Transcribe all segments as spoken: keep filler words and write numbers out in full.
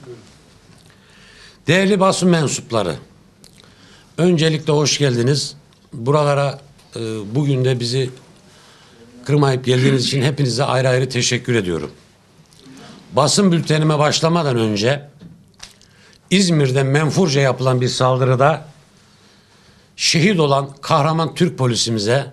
Değerli basın mensupları, öncelikle hoş geldiniz. Buralara e, bugün de bizi kırmayıp geldiğiniz için hepinize ayrı ayrı teşekkür ediyorum. Basın bültenime başlamadan önce İzmir'de menfurca yapılan bir saldırıda şehit olan kahraman Türk polisimize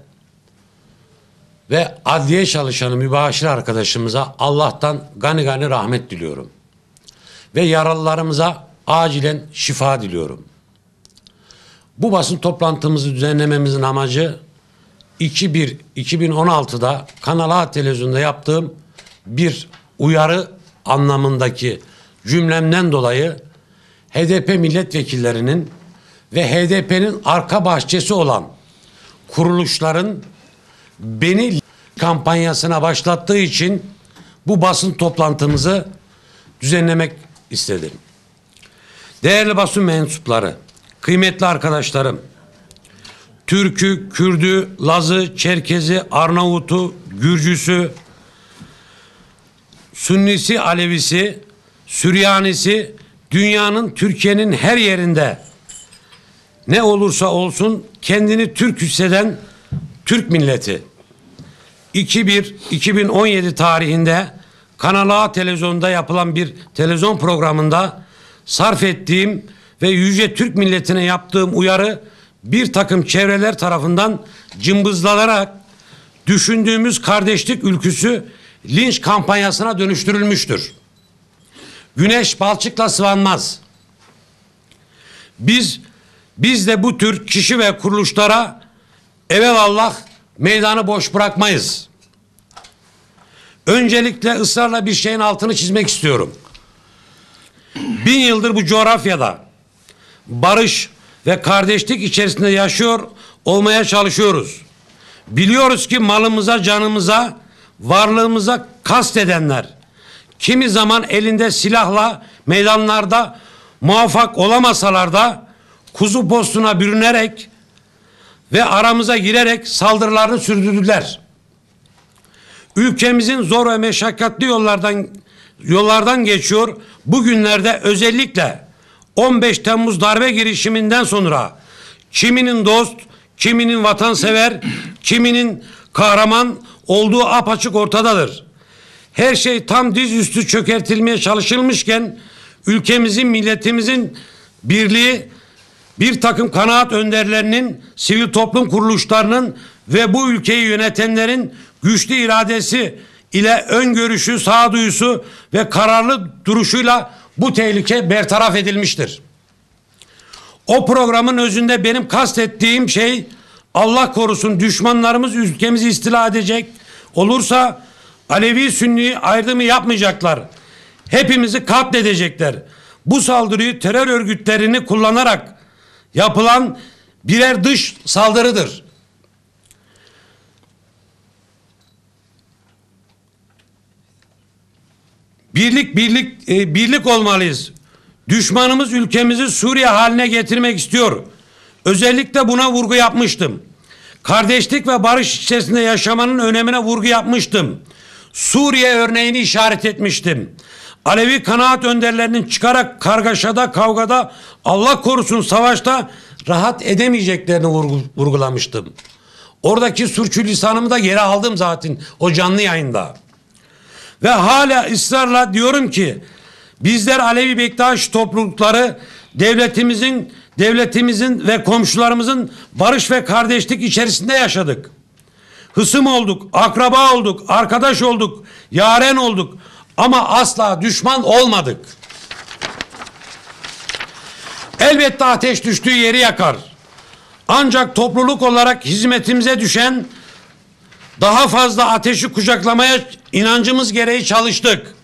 ve adliye çalışanı mübaşir arkadaşımıza Allah'tan gani gani rahmet diliyorum. Ve yaralılarımıza acilen şifa diliyorum. Bu basın toplantımızı düzenlememizin amacı iki bir iki bin on altıda Kanal A televizyonda yaptığım bir uyarı anlamındaki cümlemden dolayı H D P milletvekillerinin ve H D P'nin arka bahçesi olan kuruluşların beni kampanyasına başlattığı için bu basın toplantımızı düzenlemek istedim. Değerli basın mensupları, kıymetli arkadaşlarım, Türk'ü, Kürd'ü, Laz'ı, Çerkez'i, Arnavut'u, Gürcüsü, Sünnisi, Alevisi, Süryanisi, dünyanın, Türkiye'nin her yerinde ne olursa olsun kendini Türk hisseden Türk milleti. iki bir iki bin on yedi tarihinde Kanal A televizyonda yapılan bir televizyon programında sarf ettiğim ve yüce Türk milletine yaptığım uyarı bir takım çevreler tarafından cımbızlanarak düşündüğümüz kardeşlik ülküsü linç kampanyasına dönüştürülmüştür. Güneş balçıkla sıvanmaz. Biz biz de bu tür kişi ve kuruluşlara evelallah meydanı boş bırakmayız. Öncelikle ısrarla bir şeyin altını çizmek istiyorum. Bin yıldır bu coğrafyada barış ve kardeşlik içerisinde yaşıyor olmaya çalışıyoruz. Biliyoruz ki malımıza, canımıza, varlığımıza kastedenler kimi zaman elinde silahla meydanlarda muvaffak olamasalar da kuzu postuna bürünerek ve aramıza girerek saldırılarını sürdürdüler. Ülkemizin zor ve meşakkatli yollardan yollardan geçiyor. Bugünlerde özellikle on beş Temmuz darbe girişiminden sonra kiminin dost, kiminin vatansever, kiminin kahraman olduğu apaçık ortadadır. Her şey tam dizüstü çökertilmeye çalışılmışken ülkemizin, milletimizin birliği, bir takım kanaat önderlerinin, sivil toplum kuruluşlarının ve bu ülkeyi yönetenlerin güçlü iradesi ile öngörüşü, sağduyusu ve kararlı duruşuyla bu tehlike bertaraf edilmiştir. O programın özünde benim kastettiğim şey, Allah korusun düşmanlarımız ülkemizi istila edecek olursa Alevi Sünni ayrımı yapmayacaklar. Hepimizi katledecekler. Bu saldırıyı terör örgütlerini kullanarak yapılan birer dış saldırıdır. Birlik birlik e, birlik olmalıyız. Düşmanımız ülkemizi Suriye haline getirmek istiyor. Özellikle buna vurgu yapmıştım. Kardeşlik ve barış içerisinde yaşamanın önemine vurgu yapmıştım. Suriye örneğini işaret etmiştim. Alevi kanaat önderlerinin çıkarak kargaşada, kavgada, Allah korusun savaşta rahat edemeyeceklerini vurgu, vurgulamıştım. Oradaki sürçülisanımı da geri aldım zaten o canlı yayında. Ve hala ısrarla diyorum ki bizler Alevi Bektaş toplulukları devletimizin devletimizin ve komşularımızın barış ve kardeşlik içerisinde yaşadık. Hısım olduk, akraba olduk, arkadaş olduk, yaren olduk ama asla düşman olmadık. Elbette ateş düştüğü yeri yakar. Ancak topluluk olarak hizmetimize düşen daha fazla ateşi kucaklamaya inancımız gereği çalıştık.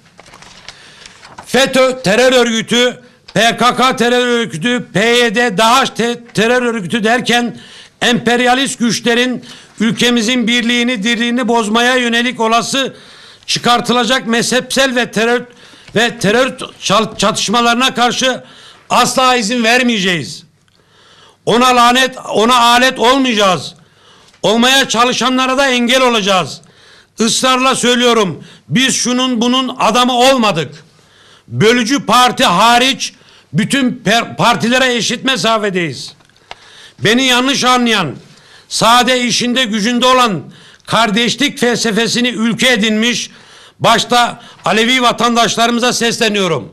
FETÖ terör örgütü, P K K terör örgütü, P Y D, DAEŞ te terör örgütü derken emperyalist güçlerin ülkemizin birliğini, dirliğini bozmaya yönelik olası çıkartılacak mezhepsel ve terör ve terör çatışmalarına karşı asla izin vermeyeceğiz. Ona lanet, ona alet olmayacağız. Olmaya çalışanlara da engel olacağız. Israrla söylüyorum, biz şunun bunun adamı olmadık. bölücü parti hariç bütün partilere eşit mesafedeyiz. Beni yanlış anlayan, sade işinde gücünde olan kardeşlik felsefesini ülke edinmiş, başta Alevi vatandaşlarımıza sesleniyorum.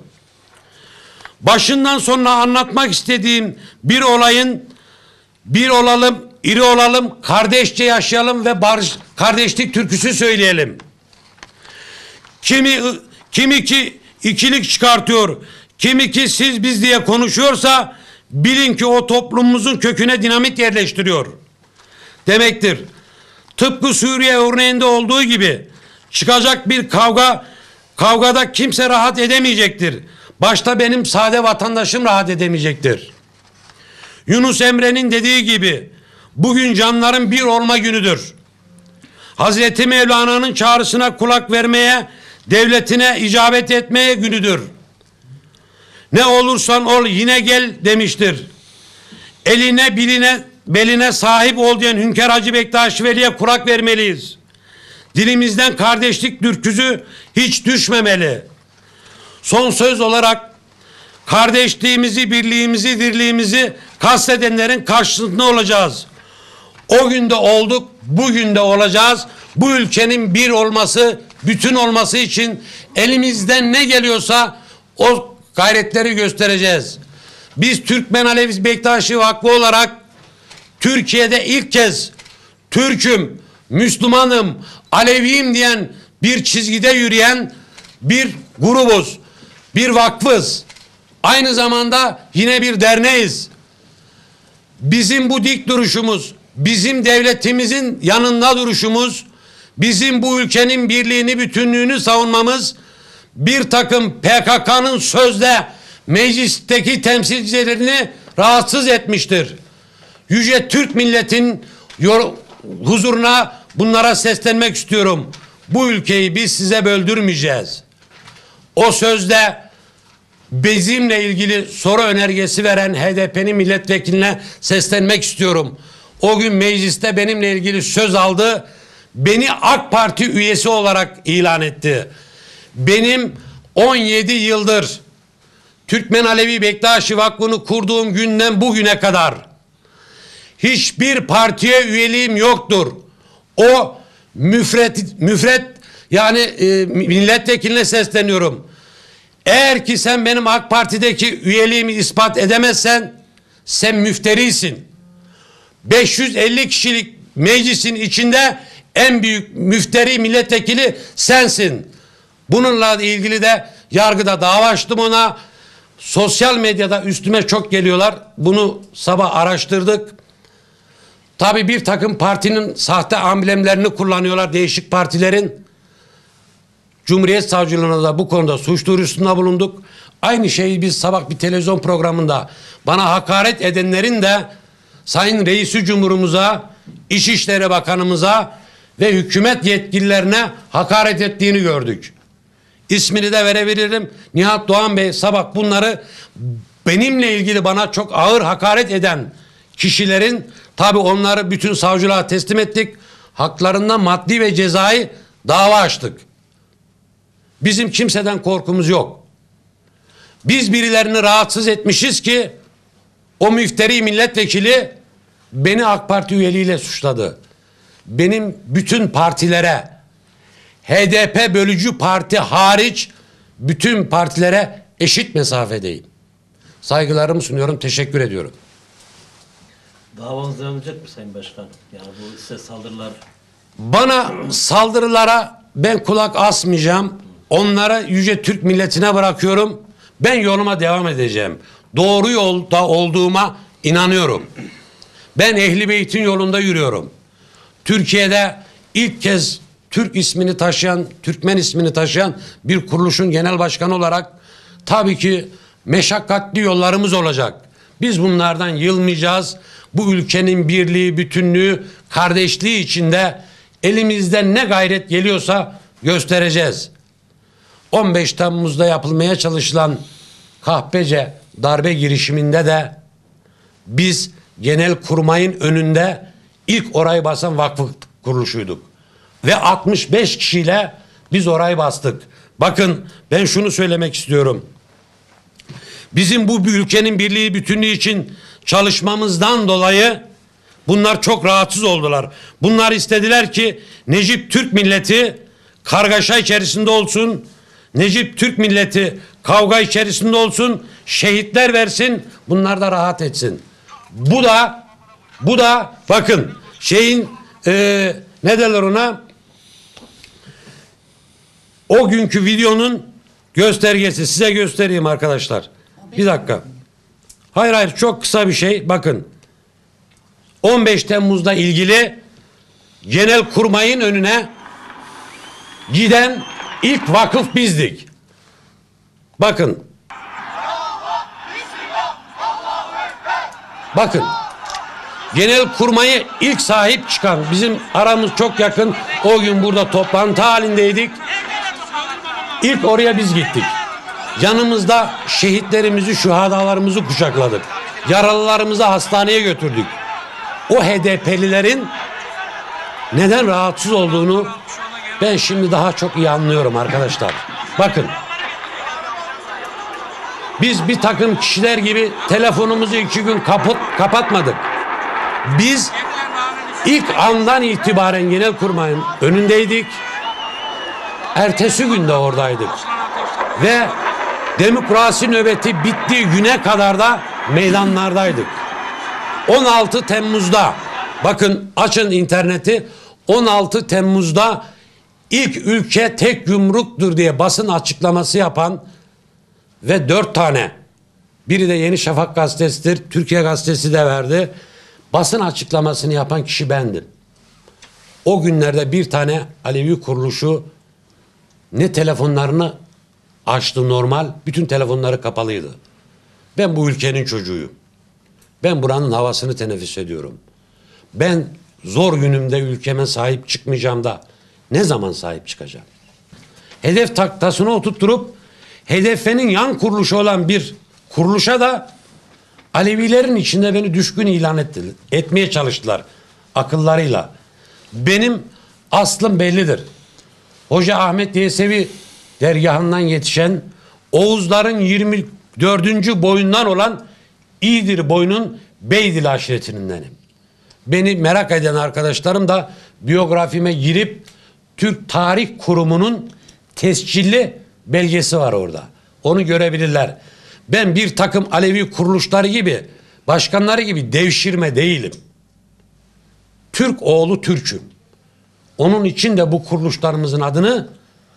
Başından sonuna anlatmak istediğim bir olayın, bir olalım, iri olalım, kardeşçe yaşayalım ve barış, kardeşlik türküsü söyleyelim. Kimi, kimi ki ikilik çıkartıyor, kimi ki siz biz diye konuşuyorsa bilin ki o toplumumuzun köküne dinamit yerleştiriyor demektir. Tıpkı Suriye örneğinde olduğu gibi çıkacak bir kavga, kavgada kimse rahat edemeyecektir. Başta benim sade vatandaşım rahat edemeyecektir. Yunus Emre'nin dediği gibi bugün canların bir olma günüdür. Hazreti Mevlana'nın çağrısına kulak vermeye, devletine icabet etmeye günüdür. Ne olursan ol yine gel demiştir. Eline biline beline sahip ol diyen Hünkar Hacı Bektaş Veli'ye kulak vermeliyiz. Dilimizden kardeşlik türküsü hiç düşmemeli. Son söz olarak kardeşliğimizi, birliğimizi, dirliğimizi kastedenlerin karşısında olacağız. O günde olduk, bugün de olacağız. Bu ülkenin bir olması, bütün olması için elimizden ne geliyorsa o gayretleri göstereceğiz. Biz Türkmen Alevi Bektaşi Vakfı olarak Türkiye'de ilk kez Türk'üm, Müslümanım, Aleviyim diyen bir çizgide yürüyen bir grubuz, bir vakfız. Aynı zamanda yine bir derneğiz. Bizim bu dik duruşumuz, bizim devletimizin yanında duruşumuz, bizim bu ülkenin birliğini, bütünlüğünü savunmamız bir takım P K K'nın sözde meclisteki temsilcilerini rahatsız etmiştir. Yüce Türk milletin huzuruna bunlara seslenmek istiyorum. Bu ülkeyi biz size böldürmeyeceğiz. O sözde bizimle ilgili soru önergesi veren H D P'nin milletvekiline seslenmek istiyorum. O gün mecliste benimle ilgili söz aldı. Beni AK Parti üyesi olarak ilan etti. Benim on yedi yıldır Türkmen Alevi Bektaşi Vakfı'nı kurduğum günden bugüne kadar hiçbir partiye üyeliğim yoktur. O müfret, müfret yani e, milletvekiline sesleniyorum. Eğer ki sen benim AK Parti'deki üyeliğimi ispat edemezsen sen müfterisin. beş yüz elli kişilik meclisin içinde en büyük müfteri milletvekili sensin. Bununla ilgili de yargıda dava açtım ona. Sosyal medyada üstüme çok geliyorlar. Bunu sabah araştırdık. Tabii bir takım partinin sahte amblemlerini kullanıyorlar, değişik partilerin. Cumhuriyet Savcılığına da bu konuda suç duyurusunda bulunduk. Aynı şeyi biz sabah bir televizyon programında bana hakaret edenlerin de Sayın Reisi Cumhurumuza, İçişleri Bakanımıza ve hükümet yetkililerine hakaret ettiğini gördük. İsmini de verebilirim. Nihat Doğan Bey sabah bunları benimle ilgili bana çok ağır hakaret eden kişilerin, tabi onları bütün savcılığa teslim ettik. Haklarından maddi ve cezai dava açtık. Bizim kimseden korkumuz yok. Biz birilerini rahatsız etmişiz ki o müfteri milletvekili beni AK Parti üyeliğiyle suçladı. Benim bütün partilere, H D P bölücü parti hariç bütün partilere eşit mesafedeyim. Saygılarımı sunuyorum, teşekkür ediyorum. Davanız devam edecek mi Sayın Başkan? Yani bu size saldırılar... Bana saldırılara ben kulak asmayacağım. Onlara Yüce Türk milletine bırakıyorum. Ben yoluma devam edeceğim. Doğru yolda olduğuma inanıyorum. Ben Ehl-i Beyt'in yolunda yürüyorum. Türkiye'de ilk kez Türk ismini taşıyan, Türkmen ismini taşıyan bir kuruluşun genel başkanı olarak tabii ki meşakkatli yollarımız olacak. Biz bunlardan yılmayacağız. Bu ülkenin birliği, bütünlüğü, kardeşliği içinde elimizden ne gayret geliyorsa göstereceğiz. on beş Temmuz'da yapılmaya çalışılan kahpece darbe girişiminde de biz Genelkurmay'ın önünde ilk orayı basan vakıf kuruluşuyduk. Ve altmış beş kişiyle biz orayı bastık. Bakın ben şunu söylemek istiyorum. Bizim bu ülkenin birliği bütünlüğü için çalışmamızdan dolayı bunlar çok rahatsız oldular. Bunlar istediler ki Necip Türk milleti kargaşa içerisinde olsun. Necip Türk milleti kavga içerisinde olsun. Şehitler versin. Bunlar da rahat etsin. Bu da bu da bakın şeyin e, ne derler ona? O günkü videonun göstergesi. Size göstereyim arkadaşlar. Bir dakika. Hayır hayır çok kısa bir şey. Bakın. on beş Temmuz'da ilgili Genelkurmay'ın önüne giden ilk vakıf bizdik. Bakın. Bakın. Genelkurmay'ı ilk sahip çıkan, bizim aramız çok yakın. O gün burada toplantı halindeydik. İlk oraya biz gittik. Yanımızda şehitlerimizi, şuhadalarımızı kucakladık. Yaralılarımızı hastaneye götürdük. O H D P'lilerin neden rahatsız olduğunu ben şimdi daha çok iyi anlıyorum arkadaşlar. Bakın. Biz bir takım kişiler gibi telefonumuzu iki gün kapat, kapatmadık. Biz ilk andan itibaren Genelkurmay'ın önündeydik. Ertesi günde oradaydık. Ve demokrasi nöbeti bittiği güne kadar da meydanlardaydık. on altı Temmuz'da bakın açın interneti, on altı Temmuz'da ilk ülke tek yumruktur diye basın açıklaması yapan ve dört tane, biri de Yeni Şafak gazetesidir, Türkiye gazetesi de verdi, basın açıklamasını yapan kişi bendim. O günlerde bir tane Alevi kuruluşu ne telefonlarını açtı normal, bütün telefonları kapalıydı. Ben bu ülkenin çocuğuyum. Ben buranın havasını teneffüs ediyorum. Ben zor günümde ülkeme sahip çıkmayacağım da ne zaman sahip çıkacağım? Hedef taktasını oturtturup H D P'nin yan kuruluşu olan bir kuruluşa da Alevilerin içinde beni düşkün ilan ettiler, etmeye çalıştılar akıllarıyla. Benim aslım bellidir. Hoca Ahmet Yesevi dergahından yetişen Oğuzların yirmi dördüncü boyundan olan İğdir boyunun Beydil aşiretindenim. Beni merak eden arkadaşlarım da biyografime girip Türk Tarih Kurumu'nun tescilli belgesi var orada. Onu görebilirler. Ben bir takım Alevi kuruluşları gibi, başkanları gibi devşirme değilim. Türk oğlu Türk'üm. Onun için de bu kuruluşlarımızın adını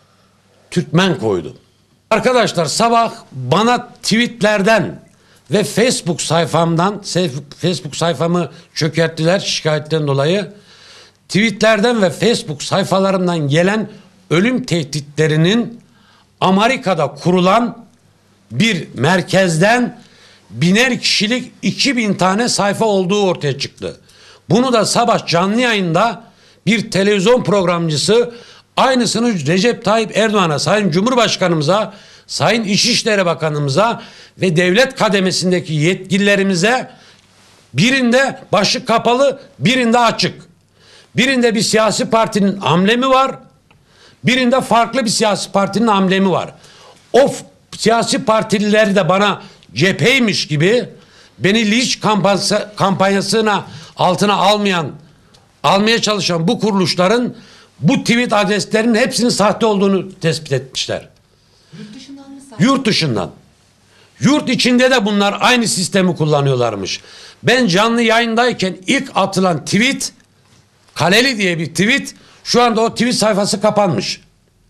Türkmen koydum. Arkadaşlar sabah bana tweetlerden ve Facebook sayfamdan, Facebook sayfamı çökerttiler şikayetten dolayı. Tweetlerden ve Facebook sayfalarımdan gelen ölüm tehditlerinin Amerika'da kurulan bir merkezden biner kişilik iki bin tane sayfa olduğu ortaya çıktı. Bunu da sabah canlı yayında bir televizyon programcısı aynısını Recep Tayyip Erdoğan'a, Sayın Cumhurbaşkanımıza, Sayın İçişleri Bakanımıza ve devlet kademesindeki yetkililerimize, birinde başı kapalı, birinde açık. Birinde bir siyasi partinin amblemi var, birinde farklı bir siyasi partinin amblemi var. O siyasi partililer de bana cepheymiş gibi beni linç kampanyası, kampanyasına altına almayan, almaya çalışan bu kuruluşların bu tweet adreslerinin hepsinin sahte olduğunu tespit etmişler. Yurt dışından mı sahte? Yurt dışından. Yurt içinde de bunlar aynı sistemi kullanıyorlarmış. Ben canlı yayındayken ilk atılan tweet, Kaleli diye bir tweet, şu anda o tweet sayfası kapanmış.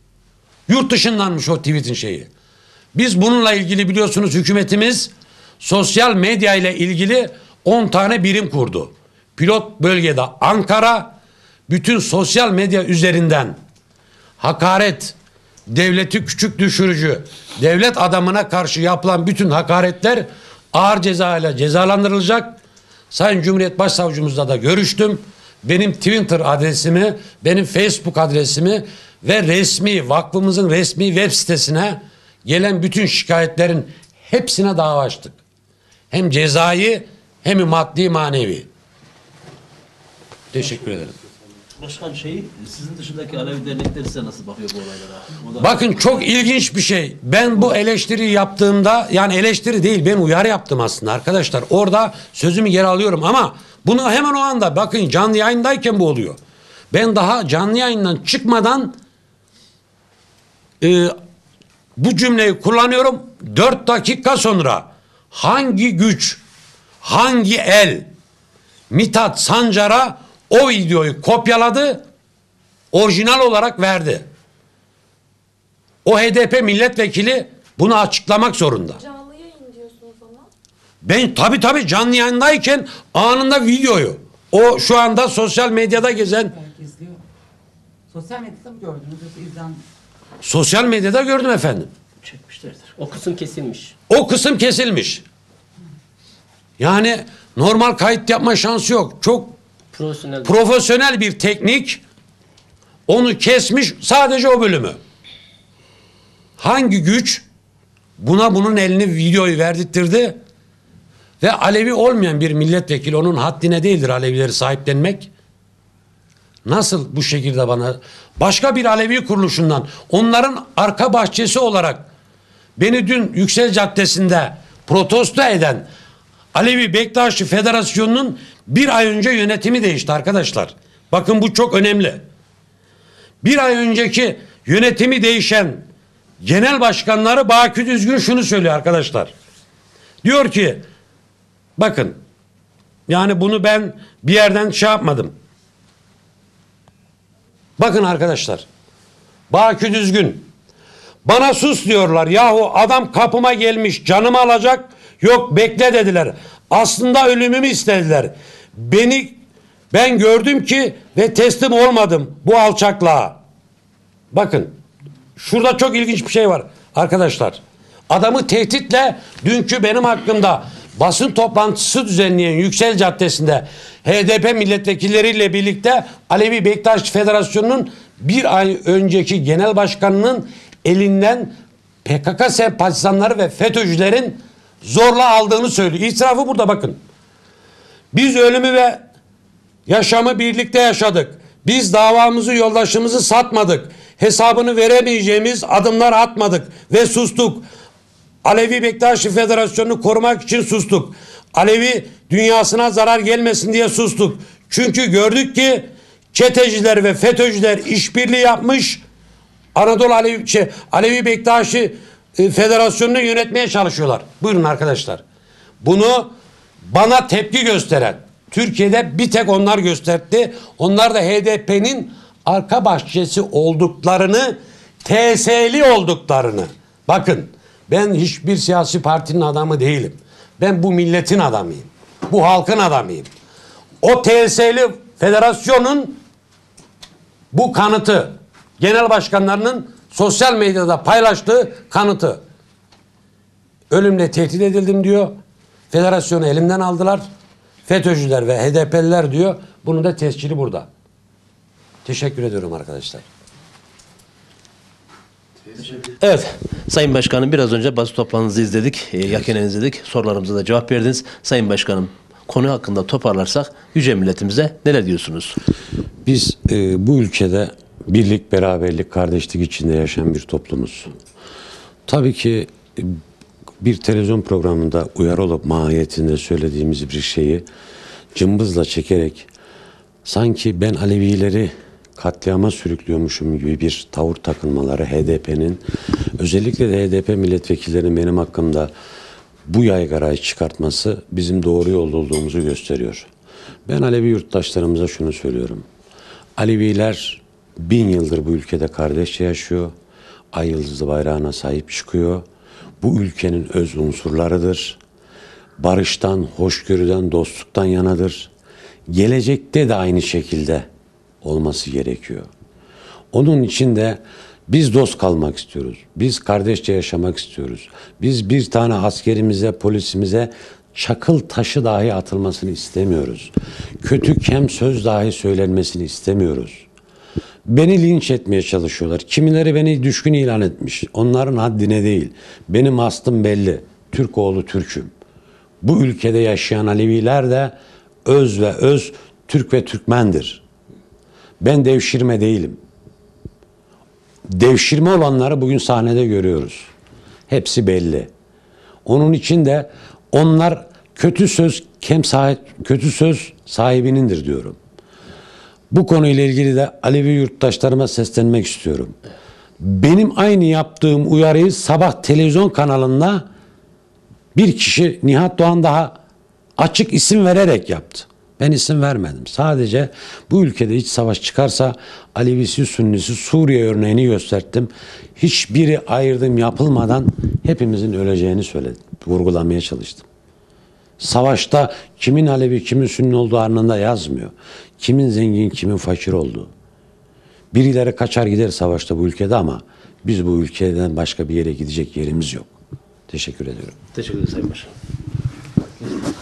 Yurt dışındanmış o tweetin şeyi. Biz bununla ilgili biliyorsunuz hükümetimiz sosyal medya ile ilgili on tane birim kurdu. Pilot bölgede Ankara, bütün sosyal medya üzerinden hakaret, devleti küçük düşürücü, devlet adamına karşı yapılan bütün hakaretler ağır ceza ile cezalandırılacak. Sayın Cumhuriyet Başsavcımızla da görüştüm. Benim Twitter adresimi, benim Facebook adresimi ve resmi, vakfımızın resmi web sitesine gelen bütün şikayetlerin hepsine dava açtık. Hem cezai hem maddi manevi. Teşekkür ederim. Başkan şey, sizin dışındaki Alevi dernekler size nasıl bakıyor bu olaylara? O da... Bakın çok ilginç bir şey. Ben bu eleştiriyi yaptığımda, yani eleştiri değil, ben uyarı yaptım aslında arkadaşlar. Orada sözümü geri alıyorum ama bunu hemen o anda, bakın canlı yayındayken bu oluyor. Ben daha canlı yayından çıkmadan e, bu cümleyi kullanıyorum. Dört dakika sonra hangi güç, hangi el Mithat Sancar'a o videoyu kopyaladı, orijinal olarak verdi. O H D P milletvekili bunu açıklamak zorunda. Canlı yayın diyorsunuz ama. Ben tabii tabii canlı yayındayken anında videoyu, o şu anda sosyal medyada gezen, Belki izliyor. Sosyal medyada mı gördünüz yoksa izlen? sosyal medyada gördüm efendim. Çekmişlerdir. O kısım kesilmiş. O kısım kesilmiş. Yani normal kayıt yapma şansı yok. Çok Profesyonel. profesyonel bir teknik, onu kesmiş sadece o bölümü. Hangi güç buna bunun elini, videoyu verdirtirdi ve Alevi olmayan bir milletvekili, onun haddine değildir Alevileri sahiplenmek. Nasıl bu şekilde bana başka bir Alevi kuruluşundan, onların arka bahçesi olarak beni dün Yüksel Caddesi'nde protesto eden Alevi Bektaşi Federasyonu'nun bir ay önce yönetimi değişti arkadaşlar. Bakın bu çok önemli. Bir ay önceki yönetimi değişen genel başkanları Baki Düzgün şunu söylüyor arkadaşlar. Diyor ki bakın, yani bunu ben bir yerden şey yapmadım. Bakın arkadaşlar, Baki Düzgün, bana sus diyorlar, yahu adam kapıma gelmiş canımı alacak, yok bekle dediler. Aslında ölümümü istediler. Beni, ben gördüm ki ve teslim olmadım bu alçaklığa. Bakın şurada çok ilginç bir şey var arkadaşlar. Adamı tehditle dünkü benim hakkımda basın toplantısı düzenleyen Yüksel Caddesi'nde H D P milletvekilleriyle birlikte Alevi Bektaş Federasyonu'nun bir ay önceki genel başkanının elinden P K K sempatizanları ve FETÖ'cülerin zorla aldığını söylüyor. İtirafı burada bakın. Biz ölümü ve yaşamı birlikte yaşadık. Biz davamızı, yoldaşımızı satmadık. Hesabını veremeyeceğimiz adımlar atmadık ve sustuk. Alevi Bektaşi Federasyonu'nu korumak için sustuk. Alevi dünyasına zarar gelmesin diye sustuk. Çünkü gördük ki çeteciler ve FETÖ'cüler işbirliği yapmış. Anadolu Alevi, şey, Alevi Bektaşi e, Federasyonu'nu yönetmeye çalışıyorlar. Buyurun arkadaşlar. Bunu bana tepki gösteren, Türkiye'de bir tek onlar gösterdi. Onlar da H D P'nin arka bahçesi olduklarını, T S'li olduklarını. Bakın, ben hiçbir siyasi partinin adamı değilim. Ben bu milletin adamıyım. Bu halkın adamıyım. O T S'li federasyonun bu kanıtı, genel başkanlarının sosyal medyada paylaştığı kanıtı. Ölümle tehdit edildim diyor. Federasyonu elimden aldılar. FETÖ'cüler ve H D P'liler diyor. Bunun da tescili burada. Teşekkür ediyorum arkadaşlar. Evet, Sayın Başkanım, biraz önce basın toplantınızı izledik, e, yakinen izledik. Sorularımıza da cevap verdiniz. Sayın Başkanım, konu hakkında toparlarsak yüce milletimize neler diyorsunuz? Biz e, bu ülkede birlik, beraberlik, kardeşlik içinde yaşayan bir toplumuz. Tabii ki e, bir televizyon programında uyarı olup mahiyetinde söylediğimiz bir şeyi cımbızla çekerek sanki ben Alevileri katliama sürüklüyormuşum gibi bir tavır takınmaları H D P'nin, özellikle de H D P milletvekillerinin benim hakkımda bu yaygarayı çıkartması bizim doğru yolda olduğumuzu gösteriyor. Ben Alevi yurttaşlarımıza şunu söylüyorum. Aleviler bin yıldır bu ülkede kardeşçe yaşıyor. Ay yıldızlı bayrağına sahip çıkıyor. Bu ülkenin öz unsurlarıdır. Barıştan, hoşgörüden, dostluktan yanadır. Gelecekte de aynı şekilde olması gerekiyor. Onun için de biz dost kalmak istiyoruz. Biz kardeşçe yaşamak istiyoruz. Biz bir tane askerimize, polisimize çakıl taşı dahi atılmasını istemiyoruz. Kötü kem söz dahi söylenmesini istemiyoruz. Beni linç etmeye çalışıyorlar. Kimileri beni düşkün ilan etmiş. Onların haddine değil. Benim aslım belli. Türk oğlu Türk'üm. Bu ülkede yaşayan Aleviler de öz ve öz Türk ve Türkmendir. Ben devşirme değilim. Devşirme olanları bugün sahnede görüyoruz. Hepsi belli. Onun için de onlar kötü söz kem sahip, kötü söz sahibinindir diyorum. Bu konuyla ilgili de Alevi yurttaşlarıma seslenmek istiyorum. Benim aynı yaptığım uyarıyı sabah televizyon kanalında bir kişi, Nihat Doğan, daha açık isim vererek yaptı. Ben isim vermedim. Sadece bu ülkede iç savaş çıkarsa Alevisi, Sünnisi, Suriye örneğini gösterdim. Hiçbiri ayırdım yapılmadan hepimizin öleceğini söyledim. Vurgulamaya çalıştım. Savaşta kimin Alevi, kimin Sünni olduğu alnında yazmıyor. Kimin zengin, kimin fakir olduğu. Birileri kaçar gider savaşta bu ülkede ama biz bu ülkeden başka bir yere gidecek yerimiz yok. Teşekkür ediyorum. Teşekkür ederim Sayın Başkanım.